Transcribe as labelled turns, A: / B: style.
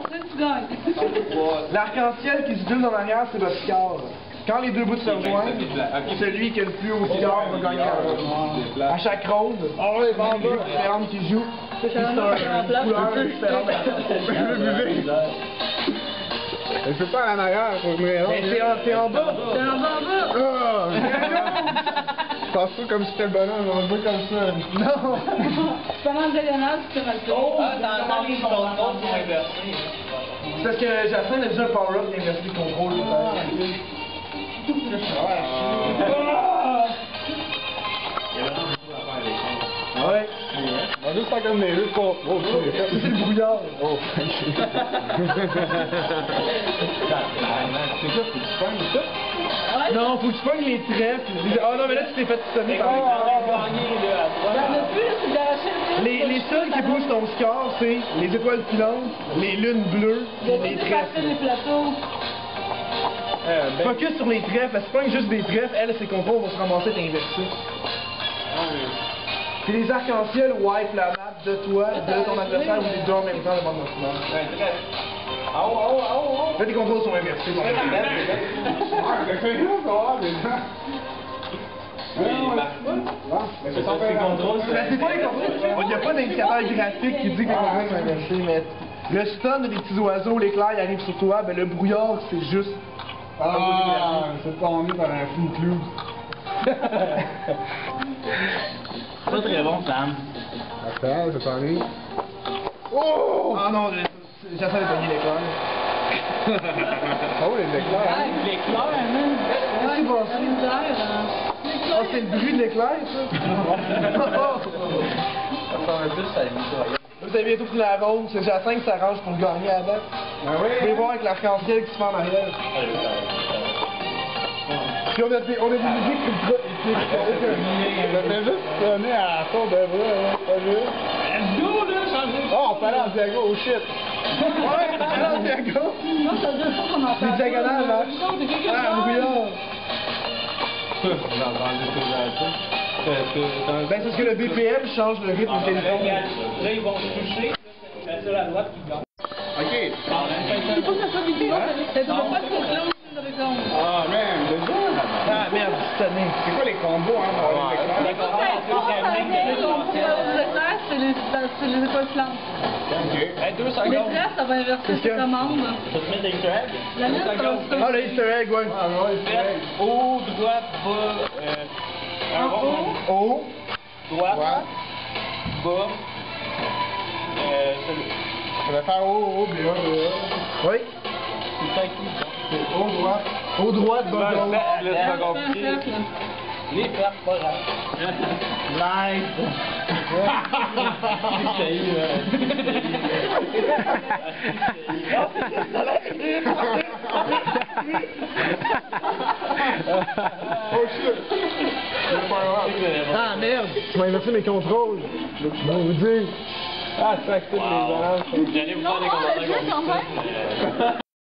A: ça, tu gagnes.
B: L'arc-en-ciel qui se double en arrière, c'est votre score. Quand les deux bouts se rejoignent, celui qui a le plus haut score va gagner à chaque ronde. Ah oui, il y a deux différentes qui jouent. C'est une couleur différente.
C: C'est pas en arrière, faut me répondre.
B: T'es en bas.
A: T'es en bas.
C: Je pense pas comme si c'était le bonhomme, on va jouer comme ça.
B: Non.
A: C'est pas mal diagonale, c'est mal fait.
D: Ah, t'as entendu son compte pour inverser.
B: C'est parce que Jacinthe a déjà un power-up d'inverser le contrôle. Ouais.
C: On va juste faire comme les deux pour... Oh,
B: c'est le brouillard.
C: Oh, c'est ça, faut que tu pognes ça?
B: Non, faut que tu pognes les trèfles. Ah non, mais là, tu t'es fait sonner par les Les seuls qui bougent ton score, c'est les étoiles filantes, les lunes bleues, et les trèfles.
A: Les plateaux.
B: Focus sur les trèfles, elle se pogne juste des trèfles, elle, ses contrôles vont se ramasser et t'inverser. Puis les arcs-en-ciel wipe la map de toi, de ton adversaire ou les deux en même temps devant notre map. Là, tes contrôles sont inversés.
D: C'est pas les contrôles.
B: C'est pas les contrôles. Il n'y a pas d'indicateur graphique qui dit que les contrôles sont inversés, mais le stun des petits oiseaux, l'éclair, il arrive sur toi, ben le brouillard, c'est juste...
C: Ah, c'est pas emmené par un fou clou.
D: Pas très bon, Sam.
C: Attends, c'est pas lui.
B: Oh! Ah non, j'essaie de pogner l'éclair.
C: Oh, les éclairs.
D: L'éclair, man.
B: Qu'est-ce qui se passe? Ah, c'est le bruit de l'éclair, ça?
D: Ça ressemble plus à une mitoyenne.
B: Vous avez bientôt pris la ronde, c'est Jacinthe qui s'arrange pour gagner à la date.
C: Ah oui?
B: Vous pouvez voir avec l'arc-en-ciel qui se fait en arrière. Puis on a des musiques ultra épiques.
C: Ça fait juste sonner à la tour de bras, hein, pas juste. Oh, on parlait en diago, oh shit!
B: Ouais, c'est en diago!
A: Non, ça veut dire qu'on entend.
B: Les diagonales, là. Ah, un brouillard! Ben, c'est parce que le BPM change le rythme du téléphone.
D: Là, ils vont se toucher. C'est sur la droite qui gagne.
C: Ok.
A: Il faut que ça soit vidéo. Ça ne doit pas être trop close.
C: Ah, man, déjà?
B: Ah merde, c'est sonné.
C: C'est quoi les combos, hein, pour avoir les
A: Les éclairs, c'est les étoiles filantes.
C: Ok.
D: Hey, 2
A: Les
D: secondes.
A: traits, ça va inverser ses commandes.
D: Tu te mets des easter eggs?
A: La mienne, ça va se
B: Ah, le easter egg, ouais.
C: Ah, ouais, c'est vrai.
D: Haut, droite, bas, un rond.
B: Haut,
D: Droite,
C: Droite.
D: bas,
C: Je vais faire haut, bleu, bleu.
B: oui.
D: c'est ça qui...
C: Haut, droite.
B: Haut droite, bas gauche.
D: C'est pas compliqué. Les frappes, pas grave. Nice! C'est eu,
C: Oh shit!
B: Ah merde, tu m'as inversé mes contrôles. Maudit.
C: Ah, ça, toutes les
D: Wow.
C: balances.
D: J'allais vous faire des commentaires comme ça.